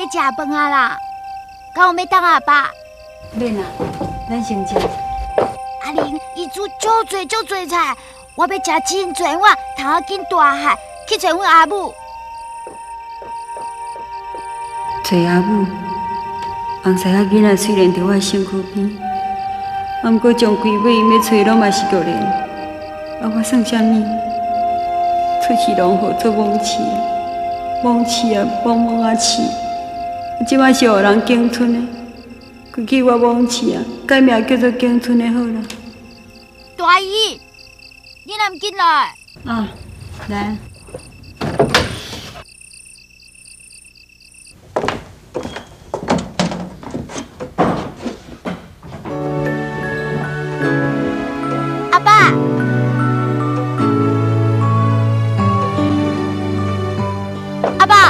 食饭啊啦，敢有要等阿爸？ 免啦，咱先食。 阿玲，伊煮足多菜，我要食真侪碗，头仔紧大汉去找阮阿母。 找阿母，红西仔囡仔虽然伫我身躯边，毋过将规尾要找拢嘛是个人，啊我算啥物？出去拢好做罔饲，罔饲啊罔啊饲，即摆是互人竞村的，规气我罔饲啊，改名叫做竞村的好啦。 大姨，你若毋进来？ 啊，来。 阿爸，阿爸，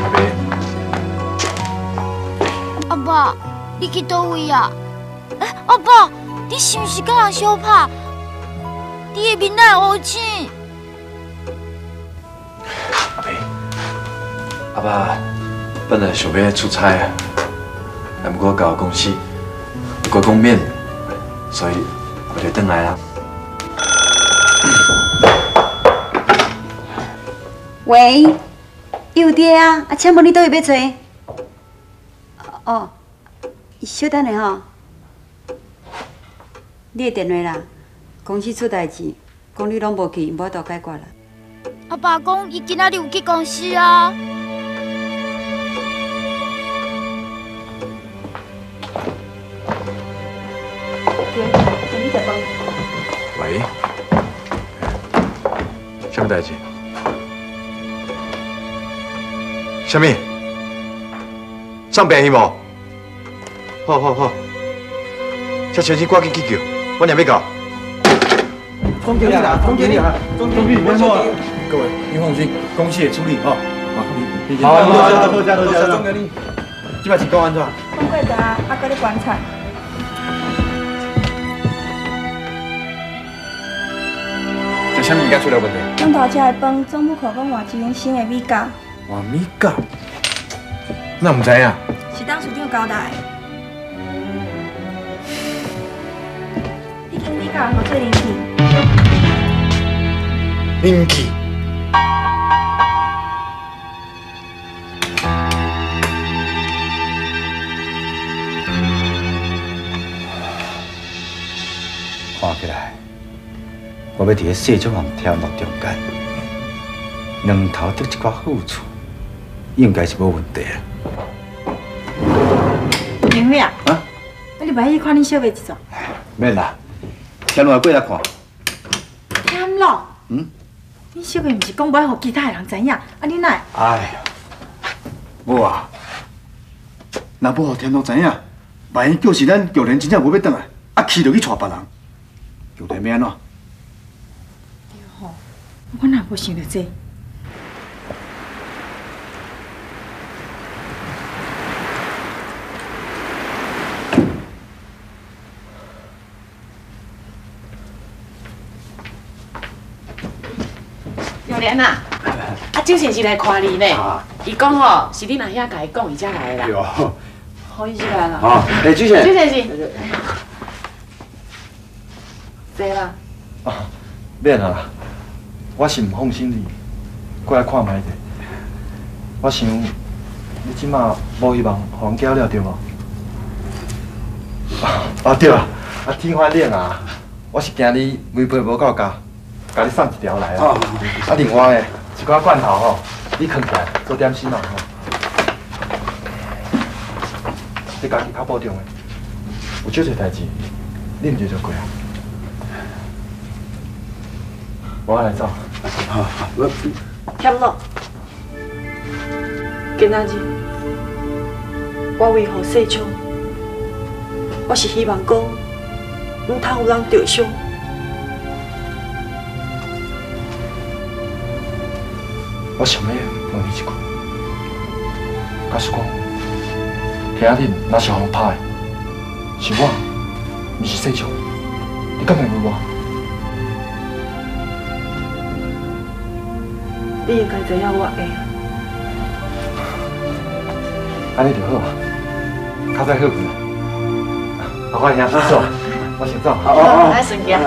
阿爸，你去倒位啊？阿爸，你是毋是甲人相拍？你的面哪会黑青？ 阿伯，阿爸本来想要出差啊，但不过到公司过公面，所以我就回来啦。 喂，有爹啊，请问你倒位要找？哦，小等下吼，你的电话啦，公司出代志，讲你拢无去，无法度解决啦。 阿爸讲伊今仔日有去公司啊。 爹，请你食饭。 喂，什么代志？什么？上病去无？好好好，这先生赶紧去救，我也要到。 总经理啊，总经理啊，总经理，没错。各位，你放心，公司会处理哦。好，多谢总经理。这摆情况安怎？ 讲过的啊，还搁咧观察。 这什么物件出了问题？ 咱头吃的饭，总务科讲换一间新的米糕， 换米糕？那唔知影。 是董事长交代的。迄间米糕好做人气。 人气？ 看起来，我要伫个细种人跳落中间，两头得一寡好处，应该是无问题啊。 明辉啊， 啊？ 我入来去看你小妹一撮。 免啦，添落过来看。 添落？ 嗯？ 你小妹毋是讲不要互其他的人知影，啊你哪会？ 哎呀，无啊，若要互天落知影，万一叫是咱旧年真正无要转来，啊去就去带别人，旧年要安怎？ 我哪无想到这？ 幼莲啊，周先生来看你呢。伊讲吼，是你阿兄甲伊讲，伊才来的啦。 哟， 好，伊就来了。 好，周先生。 周先生，坐啦。 啊，免啦，我是唔放心你，过来看卖者。我想你即马无希望互人搅了对无？啊对啊，天翻脸啊！我是惊你微配无够加，甲你送一条来啊。啊，另外的一寡罐头吼，你藏起来做点心啊吼。你家己较保重的，有少侪代志，你唔做就过啊。我来走。 好，我添落。今仔日，我为何细冲？我是希望讲，唔通有人着伤。 我想要问你一句，假使讲，兄弟若是互拍的，是我，毋是细冲，你敢会问我？ 你应该知影我会啊。 安尼就好啊，较早好困啊。我兄先走，我先走。 好，来顺行。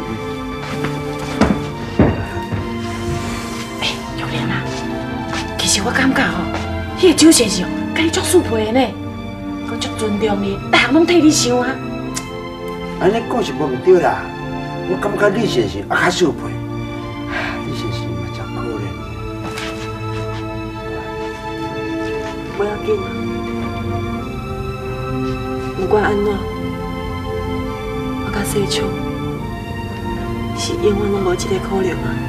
玉莲啊，其实我感觉吼，迄个周先生甲你足适配的呢，佮足尊重你，大项拢替你想啊。 安尼讲是无毋对啦，我感觉李先生也较适配。李先生嘛真可怜。 不要紧啊，不管安怎，我甲细昌是永远拢无一个可能啊。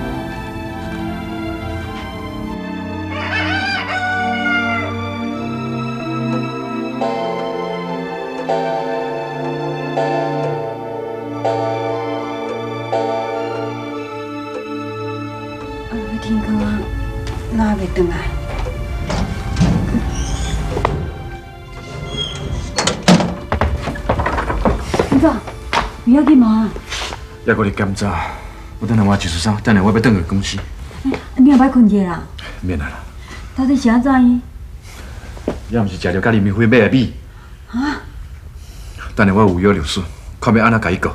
天哥，哪袂转来？先生，不要紧嘛。 要搁你检查，我等下我就是啥，等下我要转去公司。 你也歹困者啦。 免啊啦， 到底是安怎样？ 要毋是食着甲林明辉买的米。 啊？ 等下我有约律师，看要安怎甲伊告。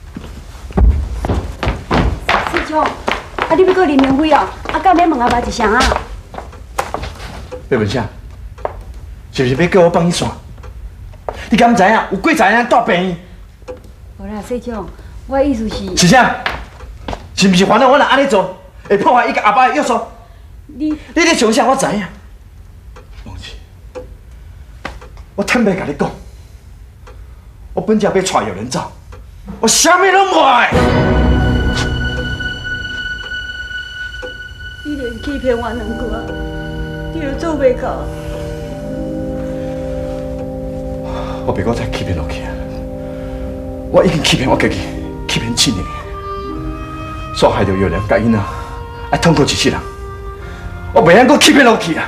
师兄，啊，你要告林明辉哦？啊，敢要问阿爸一声啊？ 要问啥？是不是要叫我放伊线？你敢知影有几载人大病？ 无啦，师兄，我的意思是。 是啥？是毋是烦恼我若安尼做，会破坏伊甲阿爸的约束？你咧想啥？我知影。忘记，我坦白甲你讲，我本家要带有人走，我啥物拢无爱。 你连欺骗我两个，你都做袂到。 我别搁再欺骗落去啊！我已经欺骗我家己，欺骗7年，所害着有人甲囡仔爱痛苦一世人，我袂晓搁欺骗落去啊！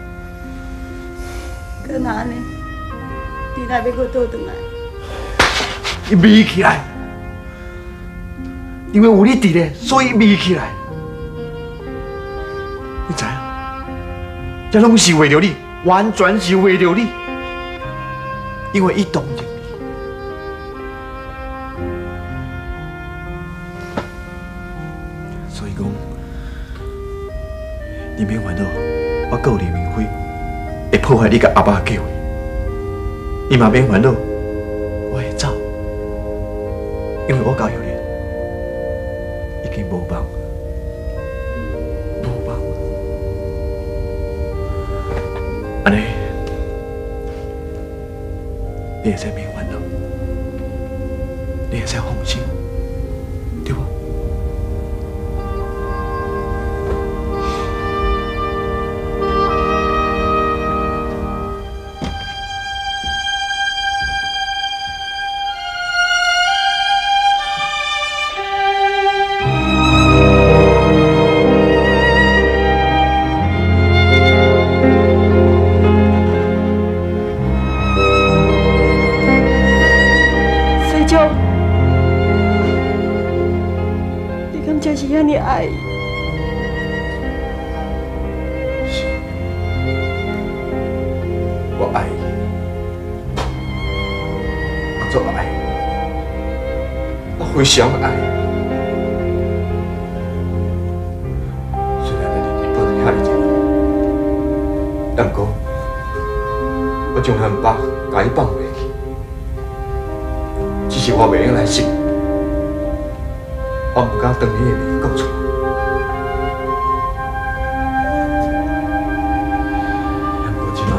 可那安尼，你哪要搁倒转来？ 伊美起来，因为有你伫咧，所以美起来。你知影？这拢是为了你，完全是为了你，因为伊同情你。所以讲，你免烦恼，我告李明辉会破坏你甲阿爸的计划。你嘛免烦恼，我会走，因为我交友人已经无望。安尼，你会使免烦恼，你会使放心，对无？ 是遐尼爱伊。 是，我爱伊，我做爱，我非常爱。虽然你日本遐尼多，但过我从来唔把伊放袂去，只是我袂用来信。我唔敢当你的面讲出来。但过即马，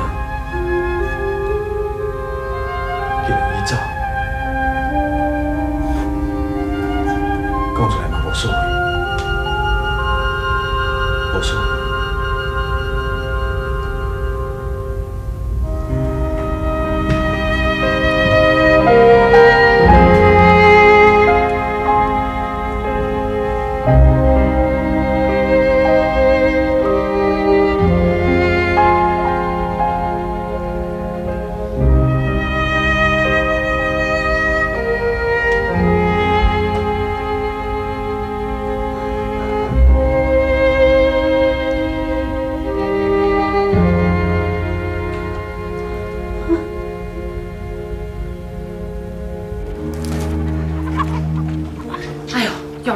既然伊走，讲出来嘛无所谓，无所谓。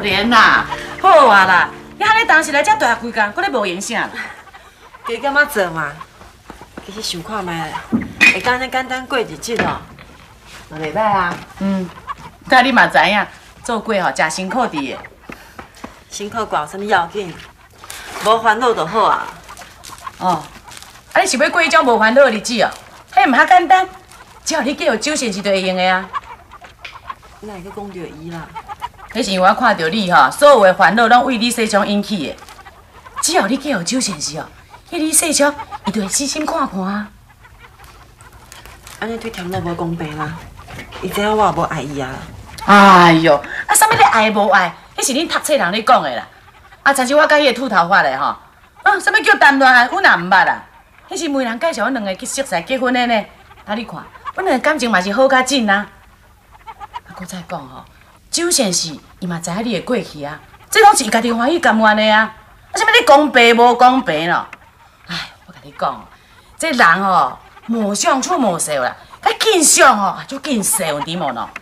莲呐，好啊啦，你安尼当时来遮大规工，搁咧无影啥啦？ 加减仔做嘛，其实想看卖，会当安尼简单过日子哦，嘛袂歹啊。 但你嘛知影，做过吼真辛苦伫的。 辛苦寡有啥物要紧？无烦恼就好啊。 哦，啊，你是要过迄种无烦恼的日子哦？迄毋遐简单，只要你记有酒先是就会用的啊。 哪会去讲到伊啦？ 迄是因为我看到你吼，所有的烦恼拢为李世昌引起的。只要你记有酒先是哦，迄李世昌伊就会细心看看啊。 安尼对田乐无公平啦，伊知影我也无爱伊啊。 哎哟，啊，啥物咧爱无爱？迄是恁读册人咧讲的啦。啊，曾经我甲迄个秃头发的吼，啥物叫谈恋爱，阮也毋捌啦。迄是媒人介绍阮两个去熟识结婚的呢。啊，你看，阮两个感情嘛是好甲紧啊。啊，搁再讲吼，周先生伊嘛知影你的过去啊，这拢是伊家己欢喜甘愿的啊。啊，啥物咧公平无公平咯？哎，我甲你讲，这人吼，莫相处莫受啦，较紧相吼就紧受，有知无喏？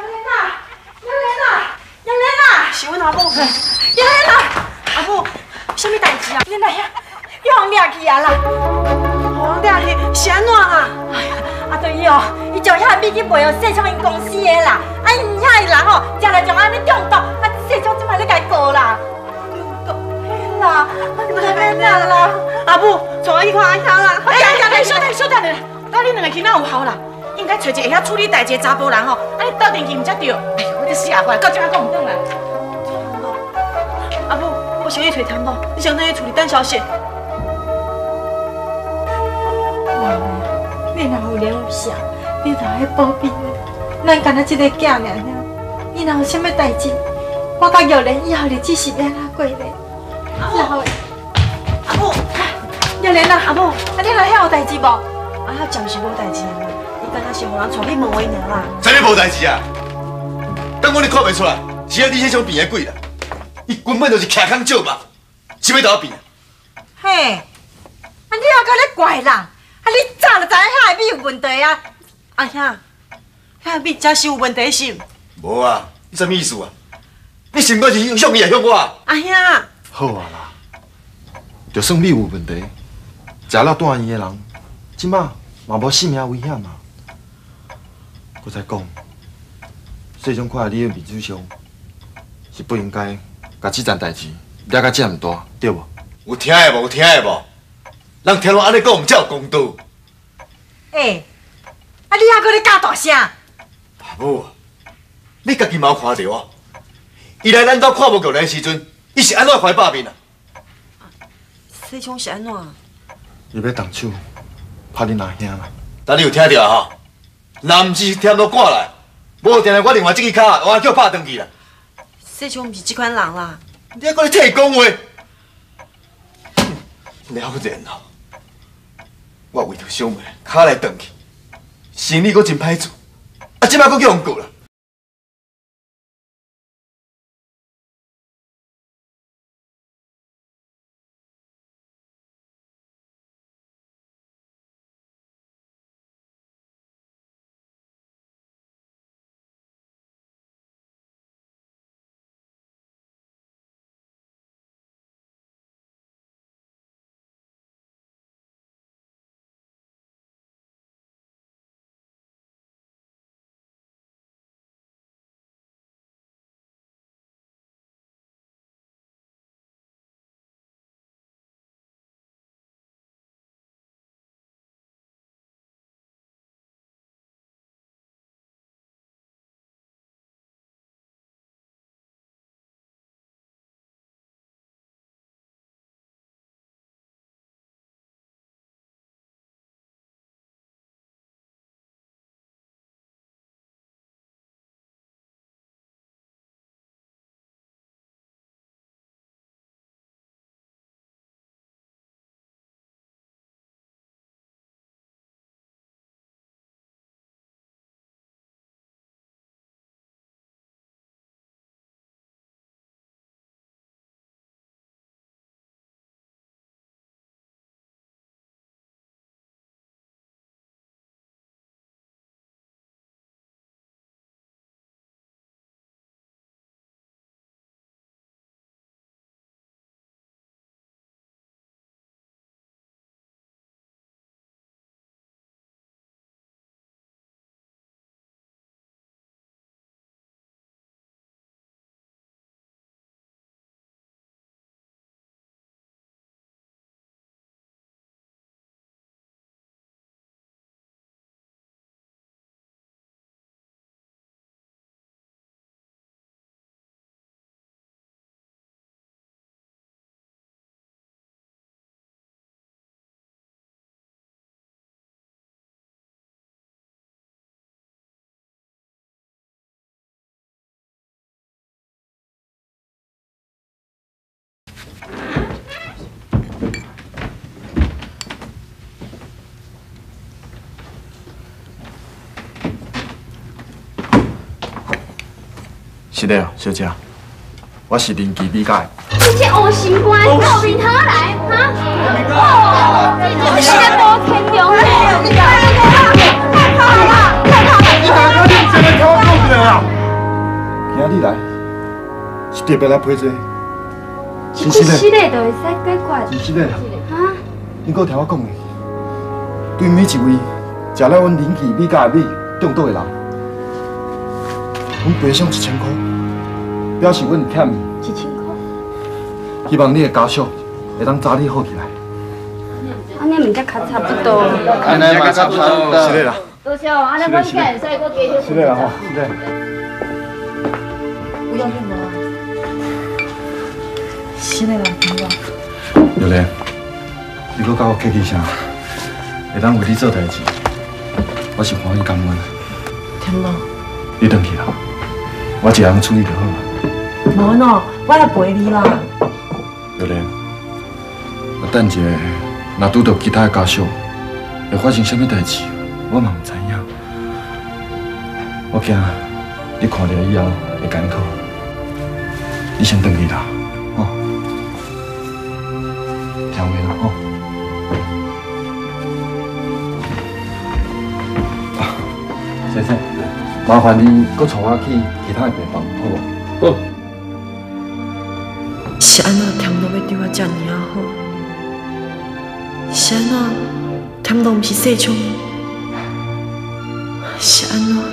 杨莲啊，是阮阿母。杨莲啊，阿母，啥物代志啊？你来遐，予人掠去啊啦！予人掠去是安怎啊？哎呀，啊对伊哦，伊将遐美金卖予世昌因公司的啦。啊，因遐的人哦，食来将安尼中毒，啊，世昌即摆咧甲伊告啦。中毒？嘿啦，杨莲啊啦，阿母，带我去看一下啦。 哎，稍等咧，咱恁两个囡仔有效啦。应该找一个会晓处理代志的查甫人吼，安尼斗阵去毋才对。哎呦，我这死下怪，到即摆讲唔转来。 阿母，我想去找田某，你想哪去处理等消息？ 你若有了有啥，你就爱保庇咱干那一个囝尔尔。你若有啥物代志，我甲玉莲以后日子是要安怎过咧？以后阿母， 玉莲啊，阿母，啊你若遐有代志无？ 啊，遐暂时无代志啦，伊敢若是互人带去问话尔啦。 啥物无代志啊？等我你看袂出来，是啊你迄种变的鬼啦！伊根本就是徛空借嘛，是要倒变啊？ 嘿，啊你还搁咧怪人？啊你早就知影遐个米有问题啊！ 阿兄，遐米真是有问题是？ 无啊，你啥物意思啊？你是毋过是向伊也向我？ 阿兄， 好啊啦，就算你有问题，食了带伊的人，即马嘛无性命危险嘛。我再讲，世种看你的面子上，是不应该甲这件代志惹甲这么大，对无？ 有听的无？有听的无？人听我安尼讲，才有公道。 哎，啊你还搁咧教大声？ 阿母啊，你家己嘛有看到啊？伊来咱兜看无玉莲的时阵，伊是安怎怀百面啊？ 世昌是安怎？ 伊要动手拍恁阿兄啦。 但你有听到啊？若毋是添到赶来，无定来我另外这支卡换叫拍转去啦。 世昌毋是这款人啦。 你还搁咧替伊讲话？了然哦，我为着小妹卡来转去，生意阁真歹做，啊，即摆阁叫人告啦。 是的哦，小姐，我是林奇美甲的。 你这黑心官到面头来，哈！哦，你是个无天良的。太好了！ 你大家你这个听我讲一下啊！今日来是特别来陪罪。 一个系列就会使解决。 是的啦。 哈？ 你搁听我讲的，对每一位食了阮林奇美甲的米中毒的人，阮赔偿1000块，表示阮欠你。 1000块。 希望你的家属会当早日好起来。 安尼毋才较差不多。 安尼嘛差不多。是的啦。 多谢哦，安尼阮家会使搁加许。 是的啦吼，是的。 有要紧无啊？是的啦，听我。 榴莲，你搁甲我客气啥？会当为你做代志，我是欢喜感恩。 天无？ 你回去啦，我一个人处理就好啦。 无喏，我来陪你啦。 榴莲，我等一下，若拄到其他的家属，会发生什么代志，我嘛唔知影。我惊你看到以后会艰苦，你先回去啦，吼。听话啦，吼。先生，麻烦你搁带我去其他的病房，好无？好。 是安怎添落要对我遮尔啊好？是安怎添落毋是细聪？是安怎？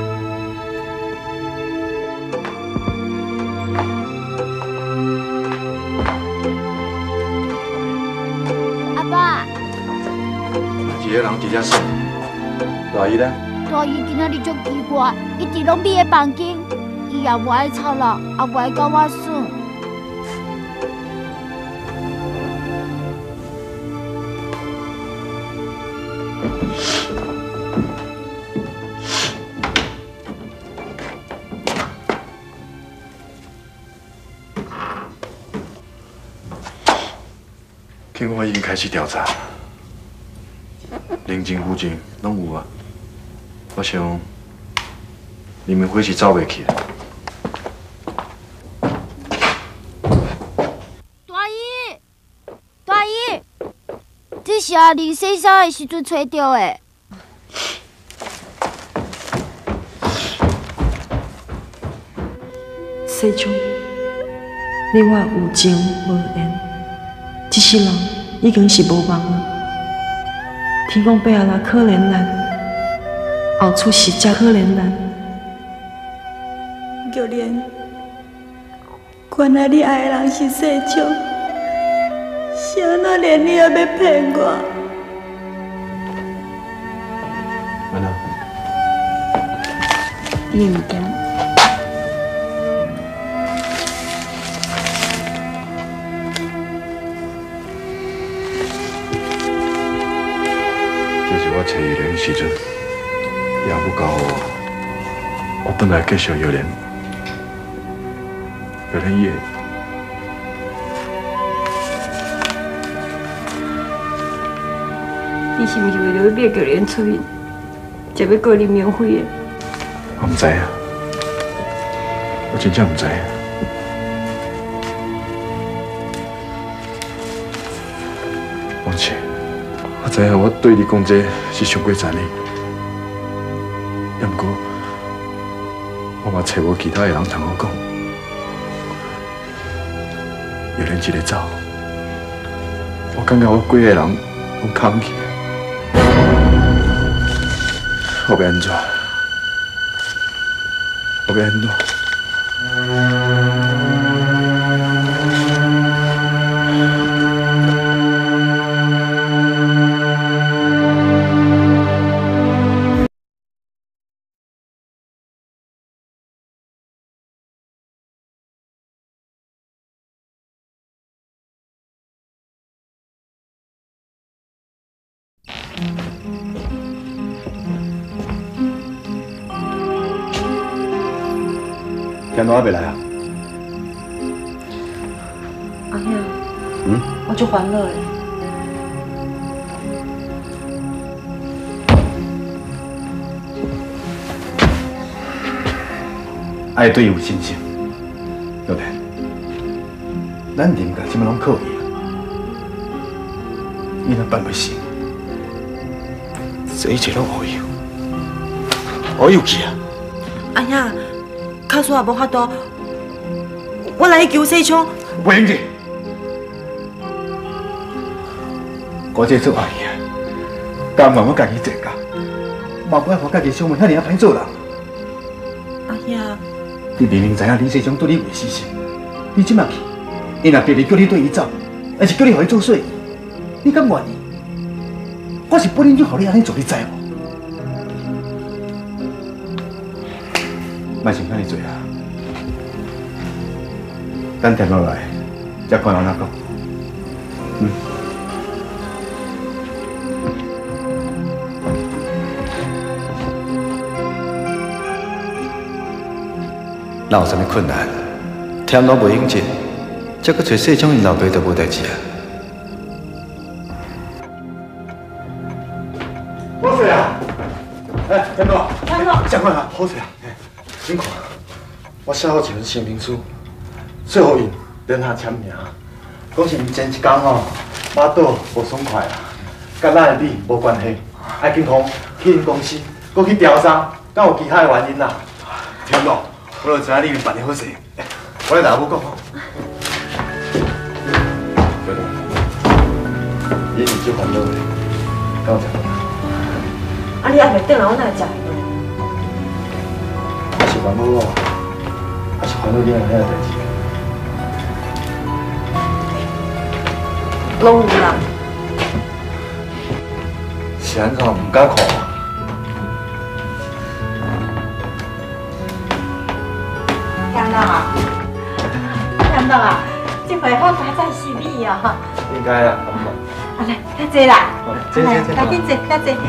阿爸， 一个人伫遮耍，大姨呢？ 大姨今仔日足奇怪，伊伫拢闭个房间，伊也无爱吵闹，也无爱甲我耍。 警方已经开始调查，邻近附近拢有啊。我想，李明辉是走袂去的。 大姨，大姨，这是阿玲洗衫的时阵找到的。 细聪，你我有情无缘，一世人已经是无望了。天公伯啊，可怜咱。后出是真可怜咱。 玉莲，原来你爱的人是细聪，是安怎连你也要骗我？ 安娜， 你的物件。 就是我找伊的时阵。也不够我本来继续有人也。 你是不是为了要灭叫人出去，才要告林明辉的？ 我唔知啊，我真正唔知啊。王姐，我知影我对你讲这是伤过残忍。不过，我嘛找无其他的人同我讲，有人一个走，我感觉我几个人拢扛起，我要安怎？我要安怎？ 天哪，还袂来啊？ 阿兄。 就欢乐的。 爱对伊有信心，对不对？咱林家即摆拢靠伊啊，伊若办袂成，这一切拢好有，好有去啊！ 哎呀，卡叔也无法度，我来去救细昌。 袂用去，我这做阿姨啊，甘愿我家己做到，嘛不爱我家己小妹遐尔啊歹做人。 哎呀， 你明明知影李世忠对你袂死心，你即马去，伊若别离叫你对伊走，还是叫你互伊做水，你敢愿意？我是本应就互你安尼做，你知无？莫想遐尼多啊！等停落来，再看人哪讲。 哪有啥物困难？添老袂用钱，再搁找细种因老爸就无代志啊。 好水啊！哎，天哥， 天哥， 赶快啊！好水啊！辛苦啊！我写好一份声明书，最后因连下签名，讲是前一天吼，马岛无爽快啦，甲咱的你无关系，爱紧忙去因公司，搁去调查，敢有其他的原因啦？天哥。我就知影你办得好势，我来大母讲吼。对了，你是最烦恼的，敢有食？ 啊，你还袂转来，我哪会食？ 我是烦恼我，还是烦恼你遐个代志？ 拢有啦。 是安怎唔敢看？ 天乐啊，天乐啊，这回好加在是你哦。 应该啊， 啊来，较济啦， 坐， 赶紧坐，较济。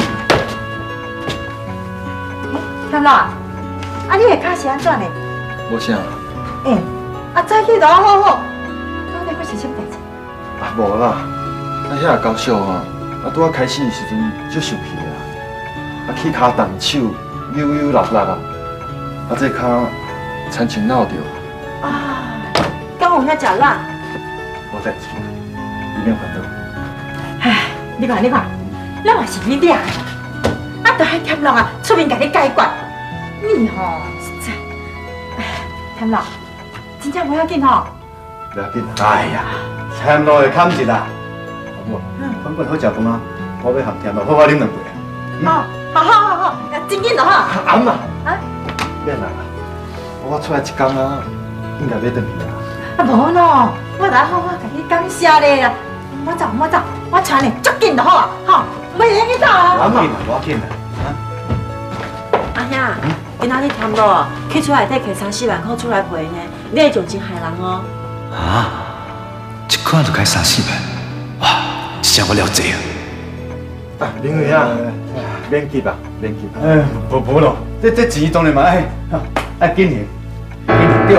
天乐啊，啊你的脚是安怎呢？ 无啥。 啊早起就好好，到底发生什么代志？ 啊，无啦，啊遐个高烧吼，啊拄啊开始的时阵足受气啊，啊去骹动手扭扭落落啊，啊这骹亲像闹着。 啊，敢有遐食烂？ 无代志，你免烦恼。 唉，你看，咱嘛是你俩的，啊，都还天乐啊出面甲你解决，你吼实在，哎，天乐，真正不要紧吼。 不要紧，哎呀，添落会砍一啦。好无？反正好食饭啊，我要含添落，好好啉两杯啊。 好，真紧就好。 暗嘛。 啊？ 免啦，我出来一工啊，应该要转去啦。 啊无咯，我来好好甲你感谢你啦。我走，我带你足紧就好啊，吼，袂用去走啊。 我紧啦。 阿兄，今仔日添落去厝内底摕30万块出来赔呢，你会仲真害人哦。 啊，一看就开3-4万，哇，这我了解啊。 林伟啊，免急啊，免急。无咯，这钱当然嘛爱紧还对。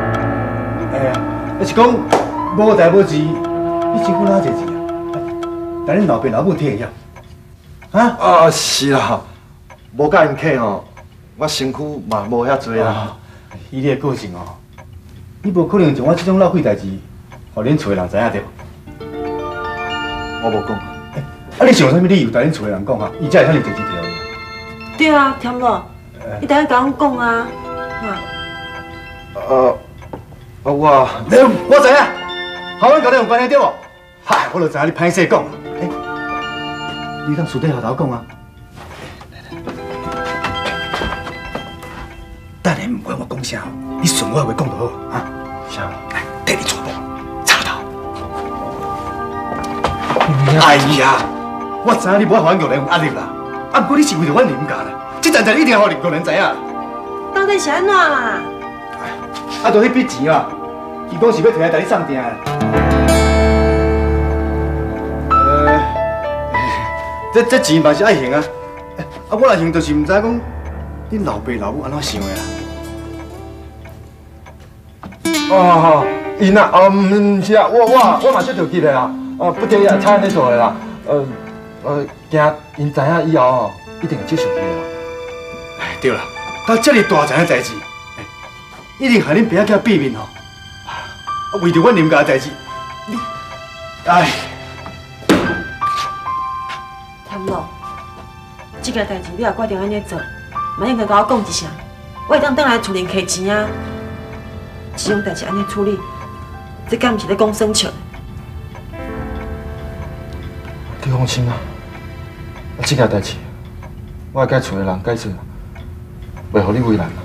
要是讲无代无志，你身躯哪侪钱啊？但恁老爸老母听会晓？ 啊是啦，无甲因客吼，我身躯嘛无遐多啦。 以你的个性哦，你无可能将我这种浪费代志，互恁厝的人知影对无？ 我无讲。 啊，你想有啥物理由甲恁厝的人讲啊？伊才会遐尼侪钱摕互你？ 对啊，添落，你等下甲阮讲啊， 我知影，校阮甲你有关系对无？嗨，我就知影你歹势讲。你当私底下头讲啊。等下唔管我讲啥，你顺我话讲就好啊。 啥？ 来，替你全部插头。哎呀，我知影你无爱互阮玉莲有压力啦，啊，不过你是为着阮林家啦，这代志一定要互玉莲知影。 到底是安怎啦？ 啊，就迄笔钱啊，伊讲是要摕来带你送订的。这钱嘛是爱还啊，啊，我若还就是唔知讲恁老爸老母安怎想的啊。 因啊，唔是啊，我嘛接到记的啦，不对啊，差安尼做的啦，惊因知影以后吼，一定会接受伊的啦。哎，对啦，到这么大件的代志，一定和恁爸仔避免吼，为着阮林家的代志，你，哎。 田路，这件代志你也决定安尼做，嘛应该甲我讲一声，我会当转来厝里摕钱啊。这种代志安尼处理，这敢毋是咧讲耍笑？ 你放心啊，这件代志，我会甲厝的人解释，袂互你为难啦。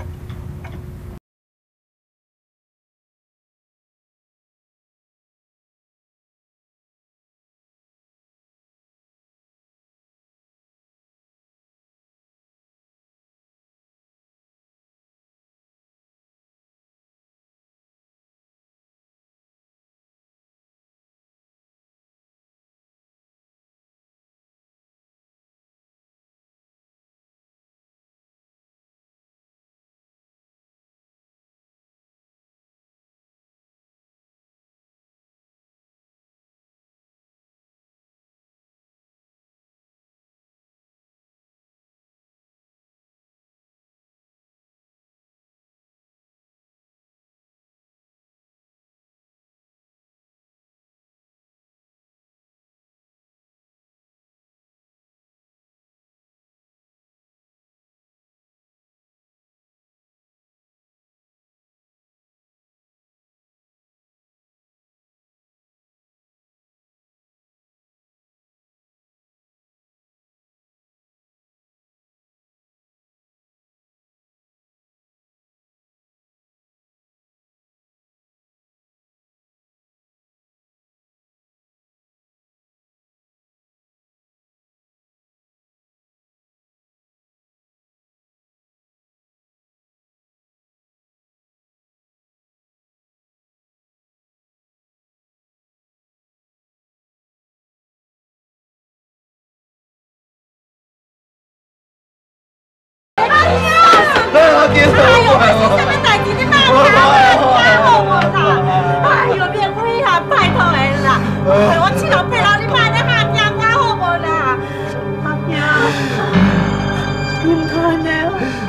哎呦，是什么代志？你莫好我啦！哎呦，免费啊，拜托的啦！我七老八老，你莫咧吓惊我好无啦？阿兄，你唔通安尼哦！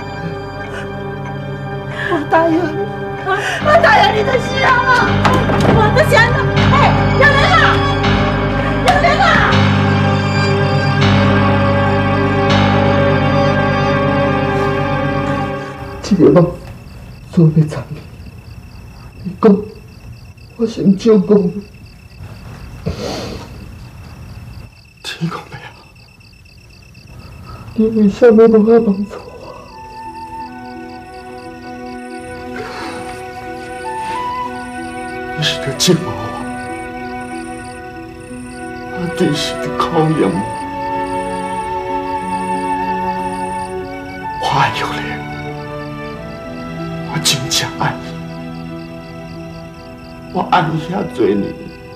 我答应你，我答应你的事啊！我的钱呢？哎，有人啊！有人啊！ 这个梦做要惨，你讲，我先照讲。天公伯啊，你为什么无法帮助我？你是在折磨我，你是在考验我。我爱有你。我真正爱你，我爱你遐多年，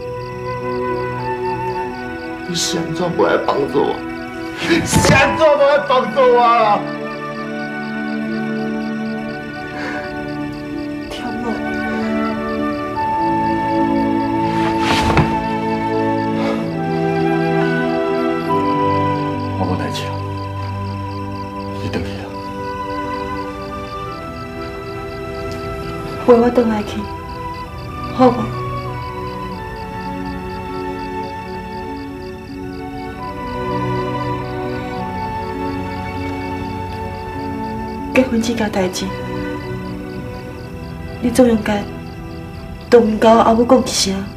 你是安怎无来帮助我？是安怎无来帮助我啊？ 天路， 我无代志啊，你回去啊。 陪我转来去，好无？结婚这件代志，你总应该当面甲我阿母讲一声。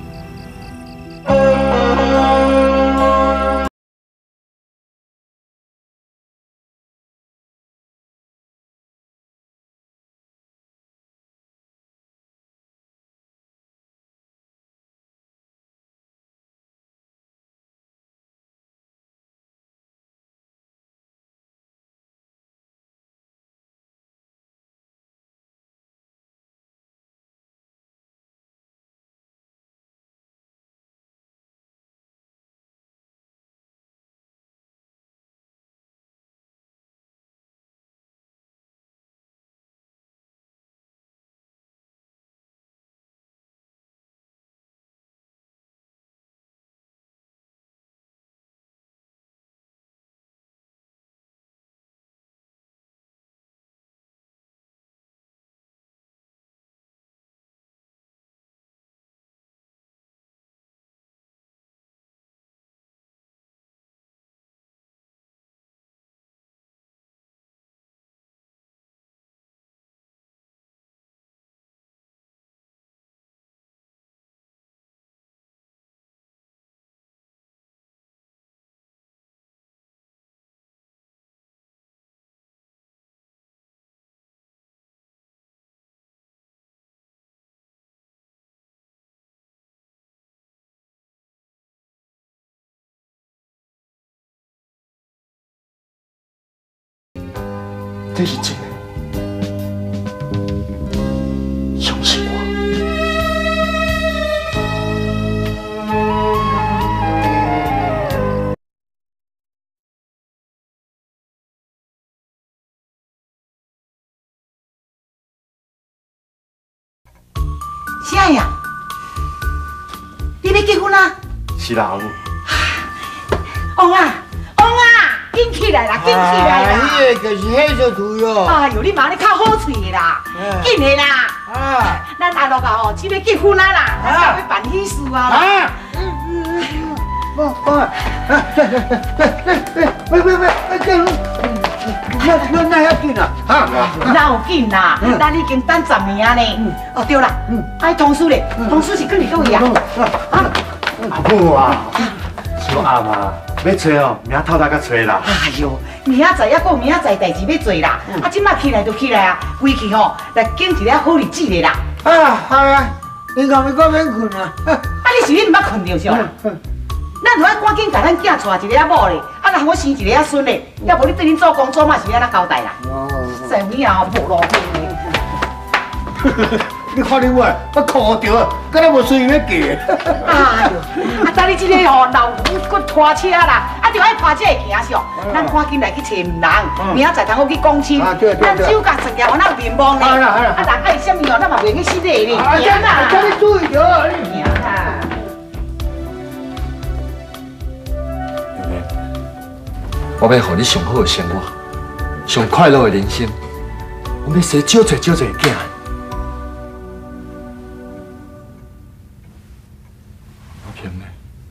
这是真的，相信我。 啥呀？你要结婚啦？ 是啦，阿母。 王啊，王啊，紧起来啦，紧起来啦！ 迄个就是迄小图哟。 哎呦，你妈你较好喙的啦，紧的啦！ 啊， 咱阿乐啊吼，即要结婚啊啦，啊，要办喜事啊啦！ 啊，喂，那要紧啊！哈， 哪有紧啦？咱已经等10年啊呢。哦对啦，哎，同事咧，同事是跟你对呀。啊， 阿母啊，小暗啊，要找哦，明仔透早甲找啦。 哎呦，明仔载还有明仔载代志要做啦，啊，即摆起来就起来啊，回去吼来拣一个好日子的啦。 啊，好啊，你讲要我免困啊？ 啊，你是你毋捌困着是吧？咱就爱赶紧甲咱囝娶一个仔某咧，啊，然后我生一个仔孙咧，要无你对恁做工作嘛是安怎交代啦？生物啊，无路命的。 你看你我哭着，敢若无随要嫁。 哎呦，啊，等你这个吼老夫搁拖车啦，啊，就爱拍这个行上，咱赶紧来去找人，明仔载通好去讲亲，咱酒甲食业，咱有面望咧。啊，人爱什么哦，咱嘛袂去失礼咧。 啊，叫你注意着。 行啦。 我要互你上好的生活，上快乐的人生。我要生少侪少侪囝。阿平呢？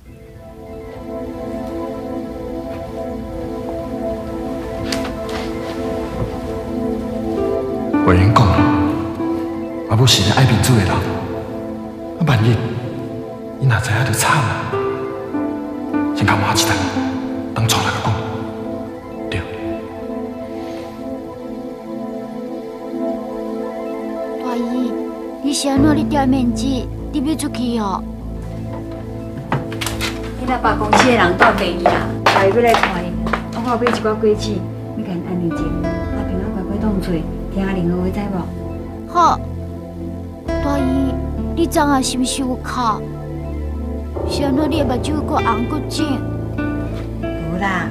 话言讲，阿母是个爱面子的人，啊万一伊若知影就惨了，先甲妈一单，当初那个讲。 大姨，你是安怎你掉面子，你要出去哦？ 今仔办公室的人到第二啦，大姨要来看因，我买一寡果子，要甲因安宁者，啊平安乖乖当做，听下玲儿话知无？ 好，大姨，你昨下是毋是有哭？是安怎你的目睭搁红搁肿？ 无啦。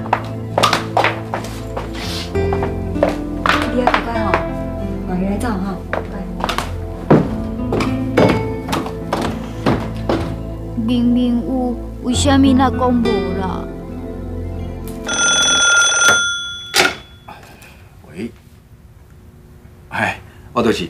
你啊乖乖吼，换伊来走吼。 明明有，为什么若讲无啦？ 喂，哎，我就是。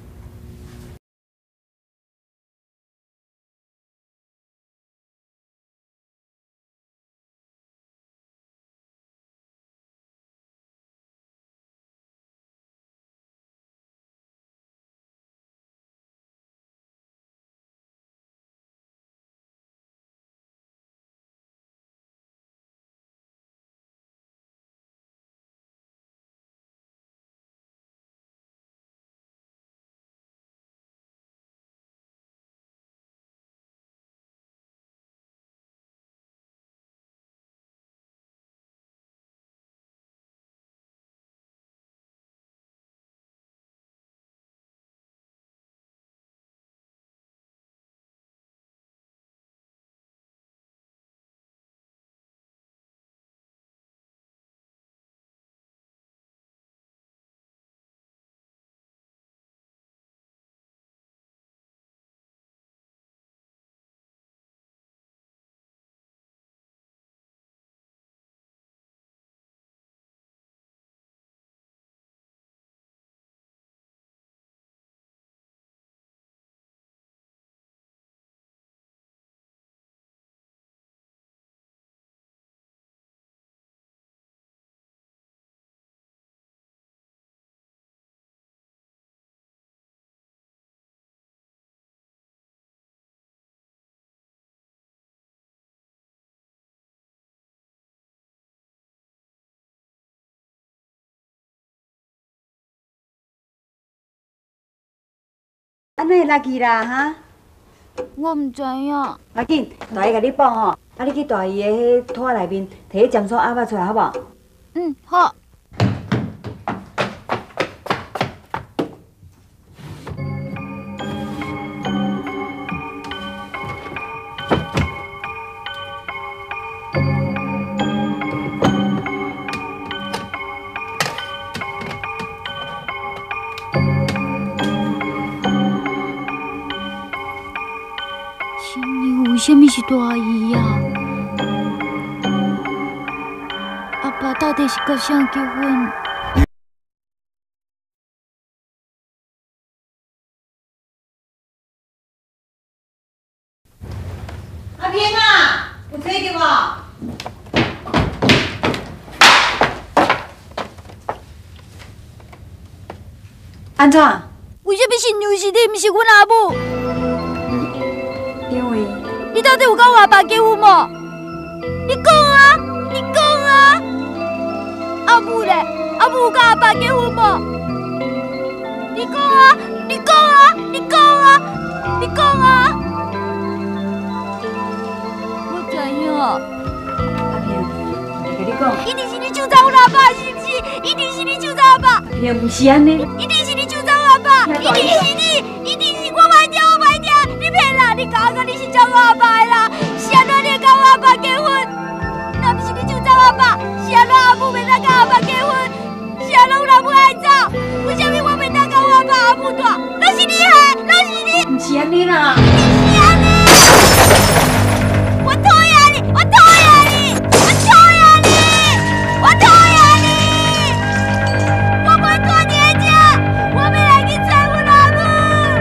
安尼会 lucky 啦哈？ 我唔知影。 要紧，大姨甲你报吼，啊你去大姨的迄拖内面摕迄점số压出来好无？ 嗯，好。 什么是大姨呀？阿爸到底是跟谁结婚？ 阿平啊，有找着无？安怎？ 为什么是牛是你，不是阮阿母？ 因为你到底有跟我阿爸结婚无？你讲啊，你讲啊！阿母咧，阿母有跟阿爸结婚无？你讲啊，你讲啊，你讲啊，你讲啊！我知影。 阿平，我跟你讲， 一定是你抢走阮阿爸，是不是？一定是你抢走阿爸。 阿平不是安尼， 一定是你抢走阿爸，一定是你，一定是我歹掉，我歹掉！你骗人！你讲个你是抢我阿爸的啦？是安怎你会跟我阿爸结婚？若不是你抢走阿爸，是安怎阿母袂当跟阿爸结婚？是安怎阮阿母爱走？为什么我袂当跟我阿爸阿母住？都是你害，都是你！ 不是安尼啦。 你是安尼！我讨厌你！我讨厌你！我讨厌你！我讨厌你！我不会拖你的脚，我要来去找阮阿母。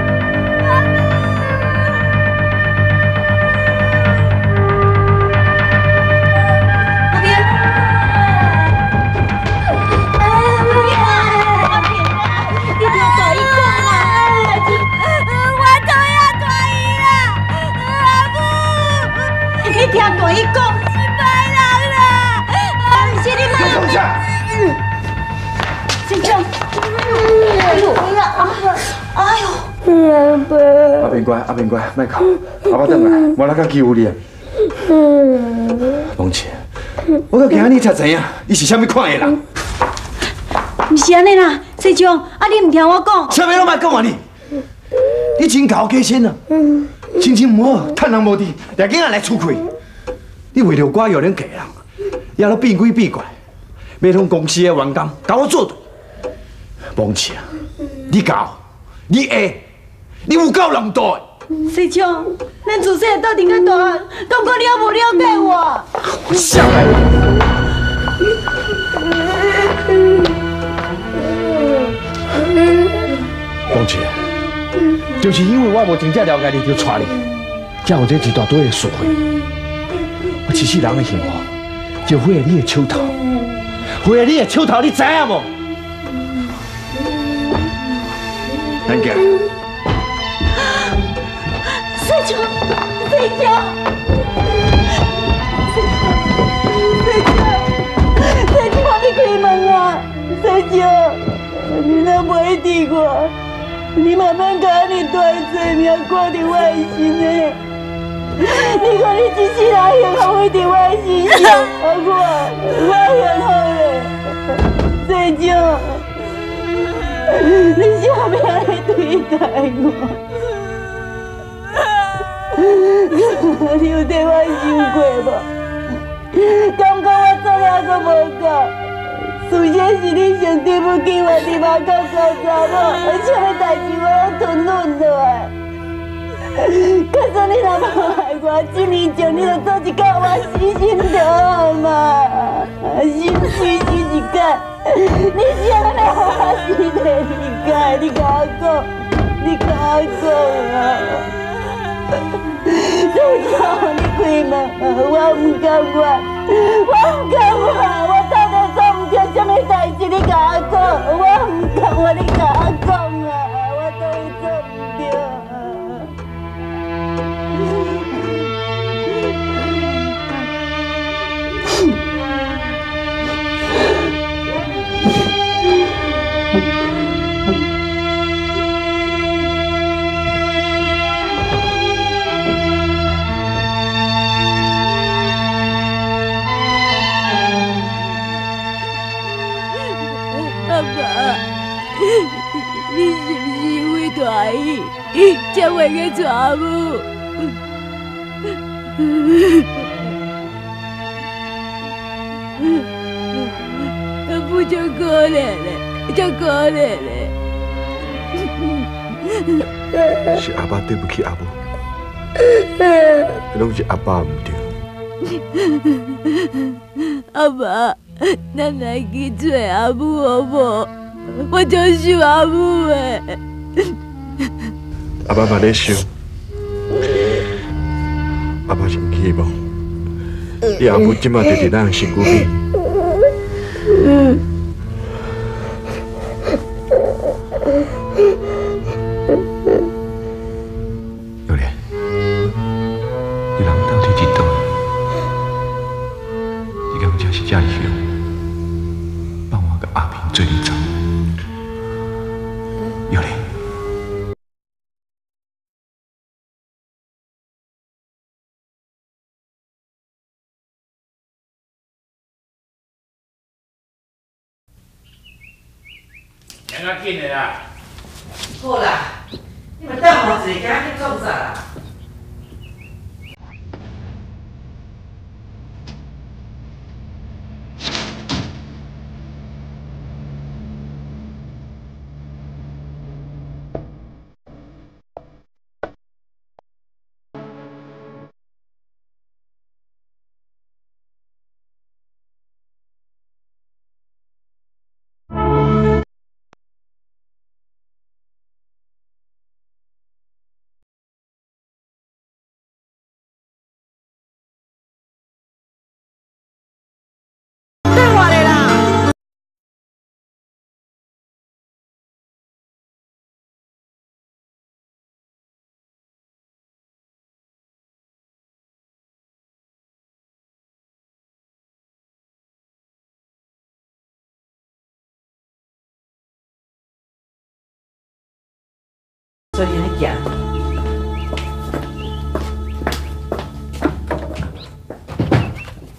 阿平，你听大姨讲啦， 我讨厌大姨啦，阿母， 你听大姨讲， 是歹人啦， 不是你妈。 放下！ 先生，哎呦，哎呦， 阿平乖，阿平乖，莫哭，阿爸等来，无来甲欺负你啊。梦琪，我到今日才知影，伊是啥物款的人。 不是安尼啦，社长，啊你唔听我讲， 啥物拢莫讲啊你！你真搞假身啊！心情唔好，趁人无地，掠囡仔来出气。你为了我有人嫁人，也都变鬼变怪，要同公司的员工甲我作对。梦琪啊，你搞，你会，你有够浪惰的。 社长，咱自细斗阵较大汉，感觉你还无了解我。 上来！梦琪，就是因为我无真正了解你，就带你，才有这一大堆的误会。我一世人的幸福，就毁了你的手头，毁了你的手头，你知影无？咱家。 社长，社长，社长，你开门啊！社长，你若袂伫我，你慢慢甲安尼大罪名挂伫我的身的。你看你一世人幸福会伫我的身上，我幸福嘞。社长，你啥物安尼对待我？你有替我想过无？感觉我做了阁无够，事实是你上对不起我伫马口交查某，什么代志我拢吞忍落来。可是你若无爱我，1年前你就做一届我死心就好嘛。心碎是一届，你啥来我死地二届？你甲我讲，你甲我讲啊！社长，你开门，我唔甘愿，我唔甘愿，我到底做唔对什么代志？你甲我讲，我唔甘愿，你甲我讲啊，我到底做唔对。 阿爸，你是不是因为大意，才会去找阿母？阿母就可怜了，就可怜了。 是阿爸对不起阿母， 拢是阿爸唔对。 阿爸，咱来去找阿母好无？我就想阿母诶。 阿爸嘛咧想，阿爸是希望你阿母即马就伫咱的身躯边。 幼莲，你人到底伫倒？你敢真是这么凶，放我甲阿平做你走？幼莲。 两个紧的啦。 好啦，你们等我一下，去做啥啦？所以你行。